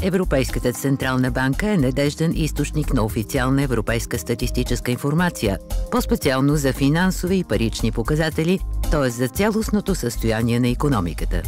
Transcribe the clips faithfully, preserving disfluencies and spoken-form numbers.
Европейската централна банка е надежден източник на официална европейска статистическа информация, по-специално за финансови и парични показатели, т.е. за цялостното състояние на икономиката.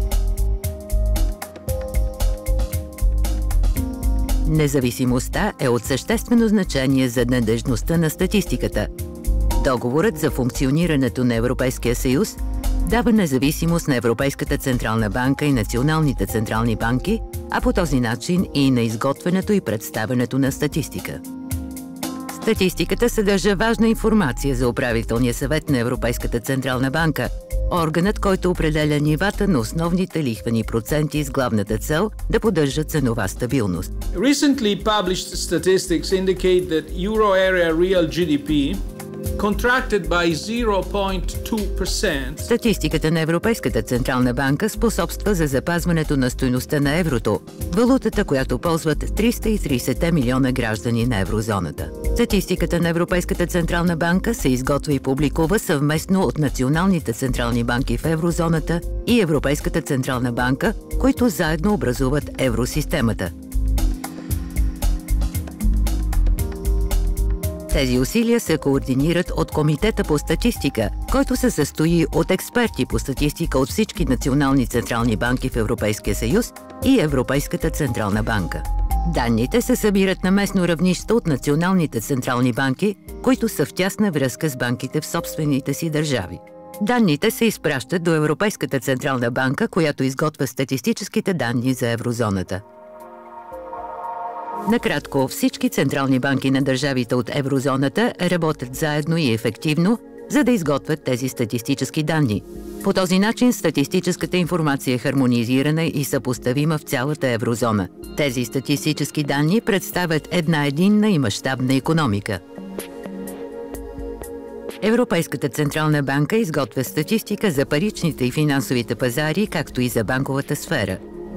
Независимостта е от съществено значение за надеждността на статистиката. Договорът за функционирането на Европейския съюз дава независимост на Европейската централна банка и националните централни банки, а по този начин и на изготвянето и представянето на статистика. Статистиката съдържа важна информация за управителния съвет на Европейската централна банка, органът, който определя нивата на основните лихвени проценти с главната цел да поддържа ценова стабилност. Recently published statistics indicate that euro area real G D P contracted by zero point two percent. Статистиката на Европейската централна банка способства за запазването на стойността на еврото, валутата, която ползват триста и тридесет милиона граждани на еврозоната. Статистиката на Европейската централна банка се изготвя и публикува съвместно от националните централни банки в еврозоната и Европейската централна банка, които заедно образуват евросистемата. Тези усилия се координират от Комитета по статистика, който се състои от експерти по статистика от всички национални централни банки в Европейския съюз и Европейската централна банка. Данните се събират на местно равнище от националните централни банки, които са в тясна връзка с банките в собствените си държави. Данните се изпращат до Европейската централна банка, която изготвя статистическите данни за еврозоната. Накратко, всички централни банки на държавите от еврозоната работят заедно и ефективно, за да изготвят тези статистически данни. По този начин статистическата информация е хармонизирана и съпоставима в цялата еврозона. Тези статистически данни представят една единна и мащабна икономика. Европейската централна банка изготвя статистика за паричните и финансовите пазари, както и за банковата сфера.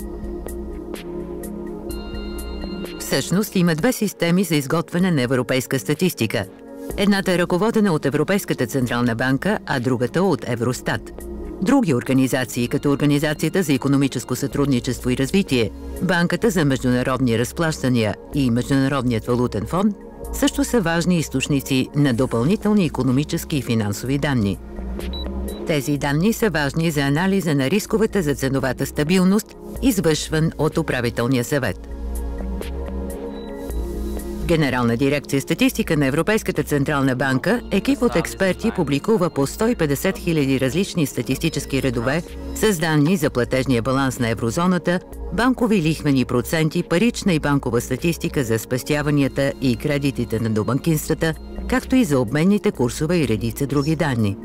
Всъщност има две системи за изготвяне на европейска статистика. Едната е ръководена от Европейската централна банка, а другата от Евростат. Други организации, като Организацията за икономическо сътрудничество и развитие, Банката за международни разплащания и Международният валутен фонд, също са важни източници на допълнителни икономически и финансови данни. Тези данни са важни за анализа на рисковете за ценовата стабилност, извършван от управителния съвет. Генерална дирекция статистика на Европейската централна банка, екип от експерти публикува по сто и петдесет хиляди различни статистически редове с данни за платежния баланс на еврозоната, банкови лихвени проценти, парична и банкова статистика за спестяванията и кредитите на домакинствата, както и за обменните курсове и редица други данни.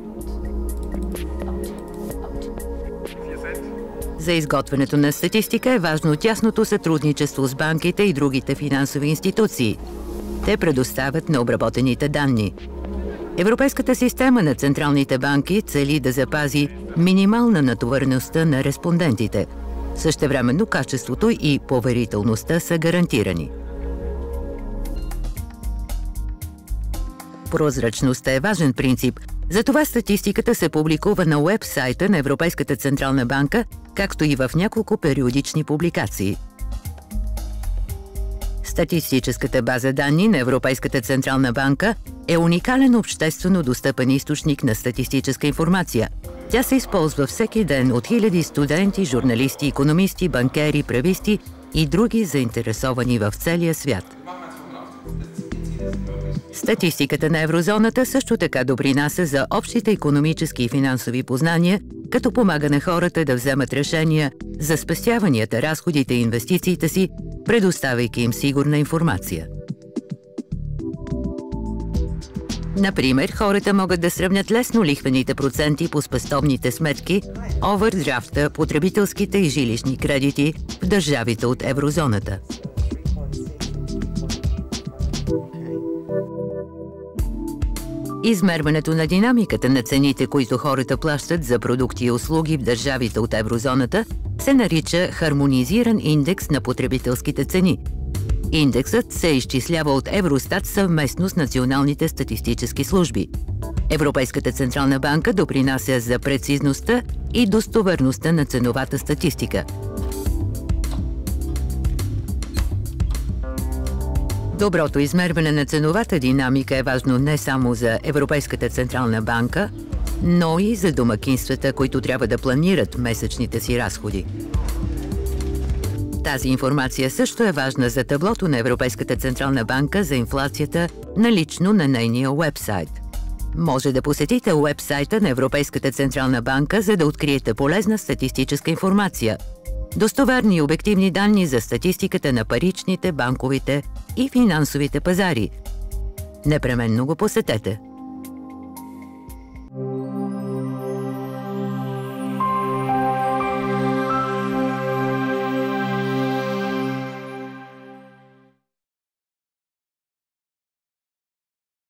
За изготвянето на статистика е важно тясното сътрудничество с банките и другите финансови институции. Те предоставят необработените данни. Европейската система на централните банки цели да запази минимална натовареността на респондентите. Същевременно качеството и поверителността са гарантирани. Прозрачността е важен принцип. Затова статистиката се публикува на уебсайта на Европейската централна банка, както и в няколко периодични публикации. Статистическата база данни на Европейската централна банка е уникален обществено достъпен източник на статистическа информация. Тя се използва всеки ден от хиляди студенти, журналисти, икономисти, банкери, прависти и други заинтересовани в целия свят. Статистиката на еврозоната също така допринася за общите икономически и финансови познания, като помага на хората да вземат решения за спестяванията, разходите и инвестициите си, предоставяйки им сигурна информация. Например, хората могат да сравнят лесно лихвените проценти по спестовните сметки, овърдрафта, потребителските и жилищни кредити в държавите от еврозоната. Измерването на динамиката на цените, които хората плащат за продукти и услуги в държавите от еврозоната, се нарича хармонизиран индекс на потребителските цени. Индексът се изчислява от Евростат съвместно с националните статистически служби. Европейската централна банка допринася за прецизността и достоверността на ценовата статистика. Доброто измерване на ценовата динамика е важно не само за Европейската централна банка, но и за домакинствата, които трябва да планират месечните си разходи. Тази информация също е важна за таблото на Европейската централна банка за инфлацията, налично на нейния уебсайт. Може да посетите уебсайта на Европейската централна банка, за да откриете полезна статистическа информация, достоверни и обективни данни за статистиката на паричните, банковите и финансовите пазари. Непременно го посетете!